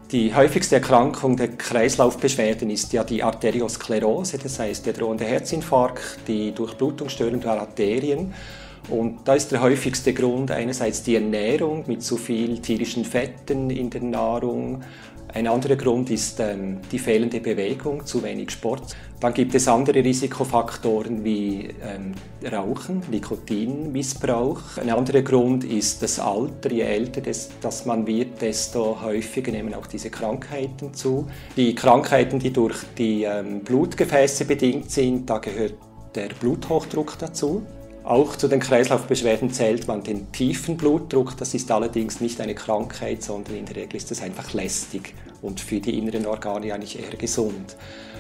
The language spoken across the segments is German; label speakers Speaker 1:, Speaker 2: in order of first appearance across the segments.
Speaker 1: Die häufigste Erkrankung der Kreislaufbeschwerden ist ja die Arteriosklerose, das heißt der drohende Herzinfarkt, die Durchblutungsstörung der Arterien. Und da ist der häufigste Grund einerseits die Ernährung mit zu viel tierischen Fetten in der Nahrung. Ein anderer Grund ist die fehlende Bewegung, zu wenig Sport. Dann gibt es andere Risikofaktoren wie Rauchen, Nikotinmissbrauch. Ein anderer Grund ist das Alter. Je älter das man wird, desto häufiger nehmen auch diese Krankheiten zu. Die Krankheiten, die durch die Blutgefäße bedingt sind, da gehört der Bluthochdruck dazu. Auch zu den Kreislaufbeschwerden zählt man den tiefen Blutdruck. Das ist allerdings nicht eine Krankheit, sondern in der Regel ist das einfach lästig und für die inneren Organe eigentlich eher gesund.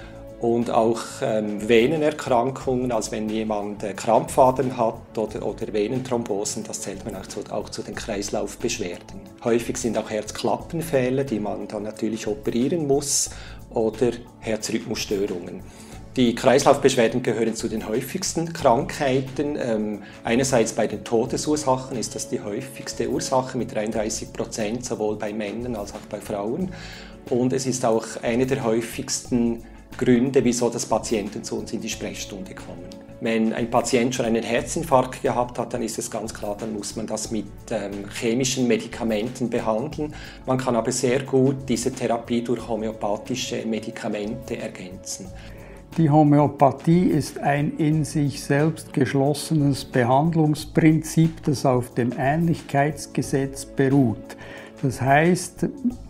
Speaker 1: Und auch Venenerkrankungen, also wenn jemand Krampfadern hat oder Venenthrombosen, das zählt man auch zu den Kreislaufbeschwerden. Häufig sind auch Herzklappenfehler, die man dann natürlich operieren muss, oder Herzrhythmusstörungen. Die Kreislaufbeschwerden gehören zu den häufigsten Krankheiten. Einerseits bei den Todesursachen ist das die häufigste Ursache mit 33%, sowohl bei Männern als auch bei Frauen. Und es ist auch eine der häufigsten Gründe, wieso das Patienten zu uns in die Sprechstunde kommen. Wenn ein Patient schon einen Herzinfarkt gehabt hat, dann ist es ganz klar, dann muss man das mit chemischen Medikamenten behandeln. Man kann aber sehr gut diese Therapie durch homöopathische Medikamente ergänzen.
Speaker 2: Die Homöopathie ist ein in sich selbst geschlossenes Behandlungsprinzip, das auf dem Ähnlichkeitsgesetz beruht. Das heißt,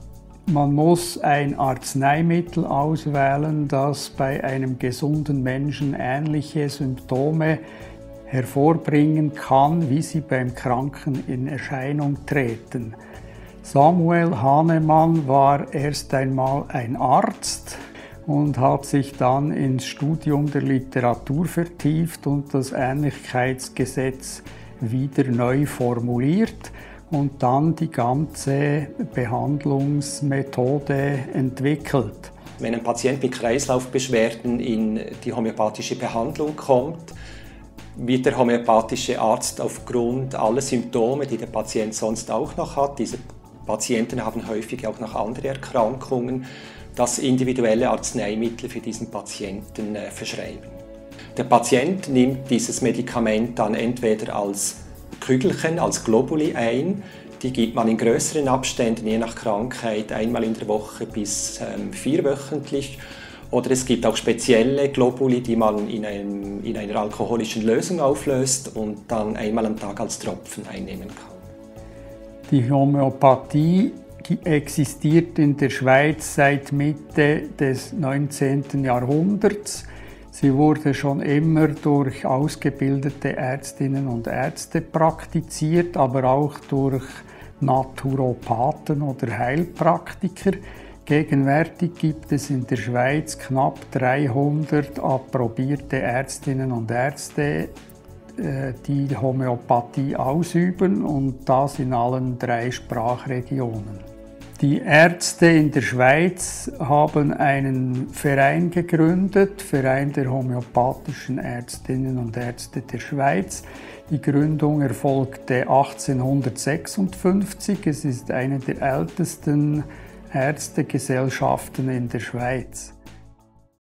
Speaker 2: man muss ein Arzneimittel auswählen, das bei einem gesunden Menschen ähnliche Symptome hervorbringen kann, wie sie beim Kranken in Erscheinung treten. Samuel Hahnemann war erst einmal ein Arzt und hat sich dann ins Studium der Literatur vertieft und das Ähnlichkeitsgesetz wieder neu formuliert und dann die ganze Behandlungsmethode entwickelt.
Speaker 1: Wenn ein Patient mit Kreislaufbeschwerden in die homöopathische Behandlung kommt, wird der homöopathische Arzt aufgrund aller Symptome, die der Patient sonst auch noch hat, diese Patienten haben häufig auch noch andere Erkrankungen, das individuelle Arzneimittel für diesen Patienten verschreiben. Der Patient nimmt dieses Medikament dann entweder als Kügelchen, als Globuli ein. Die gibt man in größeren Abständen, je nach Krankheit, einmal in der Woche bis 4-wöchentlich. Oder es gibt auch spezielle Globuli, die man in einer alkoholischen Lösung auflöst und dann einmal am Tag als Tropfen einnehmen kann.
Speaker 2: Die Homöopathie existiert in der Schweiz seit Mitte des 19. Jahrhunderts. Sie wurde schon immer durch ausgebildete Ärztinnen und Ärzte praktiziert, aber auch durch Naturopathen oder Heilpraktiker. Gegenwärtig gibt es in der Schweiz knapp 300 approbierte Ärztinnen und Ärzte, die Homöopathie ausüben, und das in allen 3 Sprachregionen. Die Ärzte in der Schweiz haben einen Verein gegründet, Verein der homöopathischen Ärztinnen und Ärzte der Schweiz. Die Gründung erfolgte 1856. Es ist eine der ältesten Ärztegesellschaften in der Schweiz.